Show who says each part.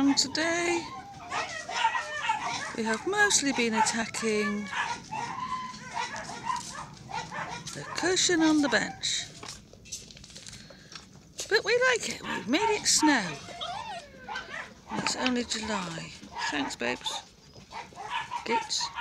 Speaker 1: And today we have mostly been attacking the cushion on the bench. But we like it, we've made it snow. It's only July. Thanks, babes. Gits.